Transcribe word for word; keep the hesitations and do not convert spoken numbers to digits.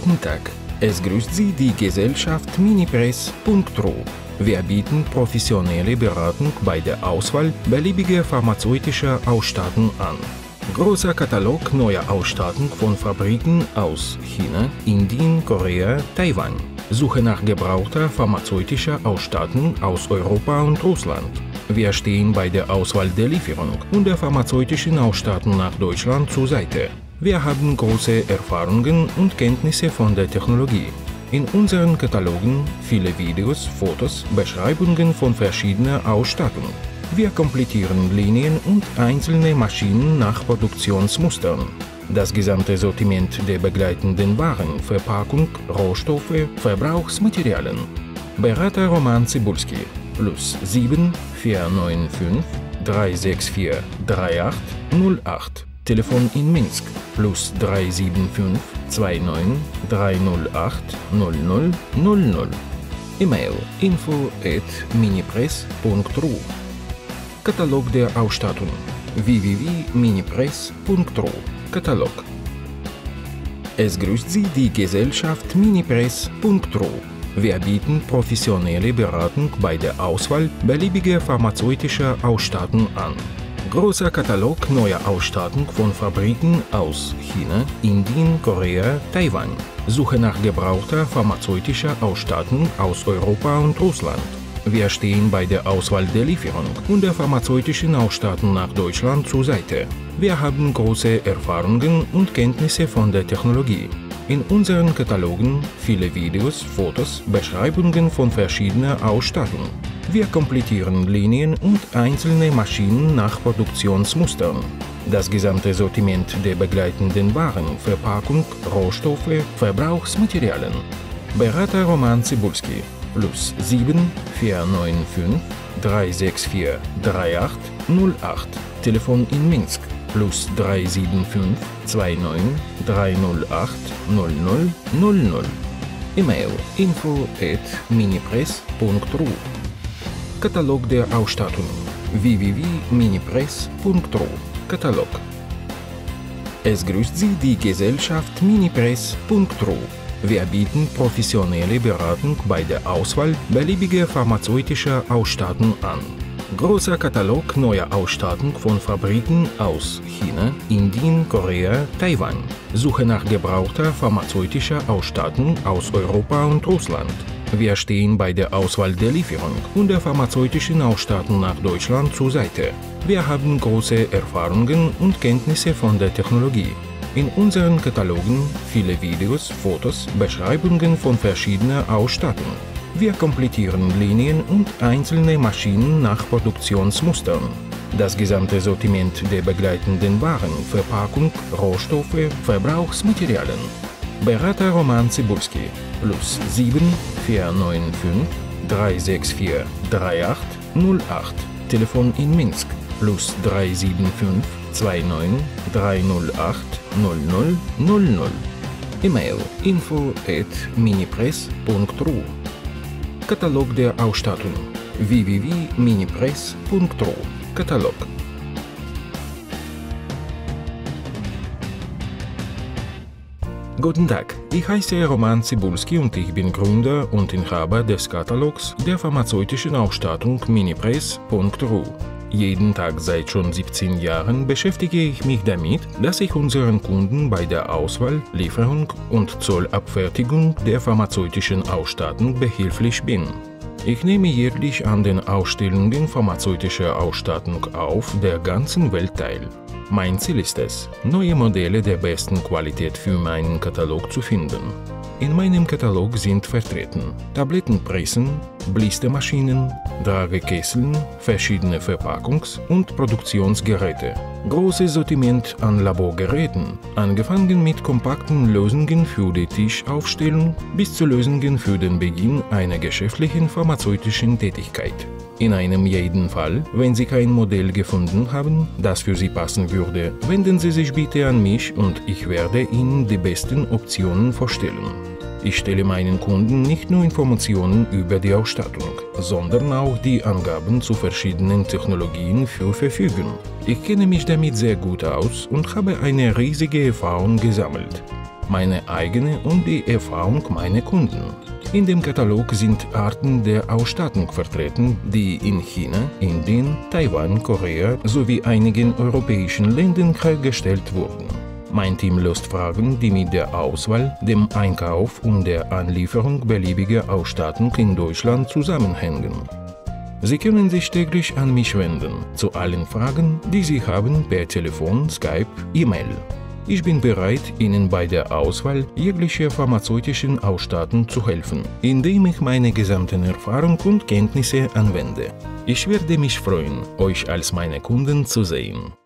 Guten Tag, es grüßt Sie die Gesellschaft minipress punkt ru. Wir bieten professionelle Beratung bei der Auswahl beliebiger pharmazeutischer Ausstattung an. Großer Katalog neuer Ausstattung von Fabriken aus China, Indien, Korea, Taiwan. Suche nach gebrauchter pharmazeutischer Ausstattung aus Europa und Russland. Wir stehen bei der Auswahl der Lieferung und der pharmazeutischen Ausstattung nach Deutschland zur Seite. Wir haben große Erfahrungen und Kenntnisse von der Technologie. In unseren Katalogen viele Videos, Fotos, Beschreibungen von verschiedener Ausstattung. Wir komplettieren Linien und einzelne Maschinen nach Produktionsmustern. Das gesamte Sortiment der begleitenden Waren, Verpackung, Rohstoffe, Verbrauchsmaterialien. Berater Roman Cybulski, plus sieben vier neun fünf drei sechs vier drei acht null acht. Telefon in Minsk, plus drei sieben fünf zwei neun drei null acht null null null null. E-Mail info at minipress punkt ru. Katalog der Ausstattung w w w punkt minipress punkt ru. Katalog. Es grüßt Sie die Gesellschaft minipress punkt ru. Wir bieten professionelle Beratung bei der Auswahl beliebiger pharmazeutischer Ausstattung an. Großer Katalog neuer Ausstattung von Fabriken aus China, Indien, Korea, Taiwan. Suche nach gebrauchter pharmazeutischer Ausstattung aus Europa und Russland. Wir stehen bei der Auswahl der Lieferung und der pharmazeutischen Ausstattung nach Deutschland zur Seite. Wir haben große Erfahrungen und Kenntnisse von der Technologie. In unseren Katalogen viele Videos, Fotos, Beschreibungen von verschiedener Ausstattung. Wir komplettieren Linien und einzelne Maschinen nach Produktionsmustern. Das gesamte Sortiment der begleitenden Waren, Verpackung, Rohstoffe, Verbrauchsmaterialien. Berater Roman Cybulski, plus sieben vier neun fünf drei sechs vier drei acht null acht. Telefon in Minsk, plus drei sieben fünf zwei neun drei null acht null null null null. E-Mail info at minipress punkt ru. Katalog der Ausstattung w w w punkt minipress punkt ru. Katalog. Es grüßt Sie die Gesellschaft minipress punkt ru. Wir bieten professionelle Beratung bei der Auswahl beliebiger pharmazeutischer Ausstattung an. Großer Katalog neuer Ausstattung von Fabriken aus China, Indien, Korea, Taiwan. Suche nach gebrauchter pharmazeutischer Ausstattung aus Europa und Russland. Wir stehen bei der Auswahl der Lieferung und der pharmazeutischen Ausstattung nach Deutschland zur Seite. Wir haben große Erfahrungen und Kenntnisse von der Technologie. In unseren Katalogen viele Videos, Fotos, Beschreibungen von verschiedener Ausstattung. Wir komplettieren Linien und einzelne Maschinen nach Produktionsmustern. Das gesamte Sortiment der begleitenden Waren, Verpackung, Rohstoffe, Verbrauchsmaterialien. Berater Roman Cybulski, plus sieben vier neun fünf drei sechs vier drei acht null acht. Telefon in Minsk, plus drei sieben fünf zwei neun drei null acht null null null null. E-Mail info at minipress punkt ru. Katalog der Ausstattung w w w punkt minipress punkt ru. Katalog. Guten Tag, ich heiße Roman Cybulski und ich bin Gründer und Inhaber des Katalogs der pharmazeutischen Ausstattung minipress punkt ru. Jeden Tag seit schon siebzehn Jahren beschäftige ich mich damit, dass ich unseren Kunden bei der Auswahl, Lieferung und Zollabfertigung der pharmazeutischen Ausstattung behilflich bin. Ich nehme jährlich an den Ausstellungen pharmazeutischer Ausstattung auf der ganzen Welt teil. Mein Ziel ist es, neue Modelle der besten Qualität für meinen Katalog zu finden. In meinem Katalog sind vertreten Tablettenpressen, Blistermaschinen, Tragekesseln, verschiedene Verpackungs- und Produktionsgeräte, großes Sortiment an Laborgeräten, angefangen mit kompakten Lösungen für die Tischaufstellung bis zu Lösungen für den Beginn einer geschäftlichen pharmazeutischen Tätigkeit. In einem jeden Fall, wenn Sie kein Modell gefunden haben, das für Sie passen würde, wenden Sie sich bitte an mich und ich werde Ihnen die besten Optionen vorstellen. Ich stelle meinen Kunden nicht nur Informationen über die Ausstattung, sondern auch die Angaben zu verschiedenen Technologien zur Verfügung. Ich kenne mich damit sehr gut aus und habe eine riesige Erfahrung gesammelt. meine eigene und die Erfahrung meiner Kunden. In dem Katalog sind Arten der Ausstattung vertreten, die in China, Indien, Taiwan, Korea sowie einigen europäischen Ländern hergestellt wurden. Mein Team löst Fragen, die mit der Auswahl, dem Einkauf und der Anlieferung beliebiger Ausstattung in Deutschland zusammenhängen. Sie können sich täglich an mich wenden, zu allen Fragen, die Sie haben, per Telefon, Skype, E-Mail. Ich bin bereit, Ihnen bei der Auswahl jeglicher pharmazeutischen Ausstattung zu helfen, indem ich meine gesamten Erfahrung und Kenntnisse anwende. Ich werde mich freuen, euch als meine Kunden zu sehen.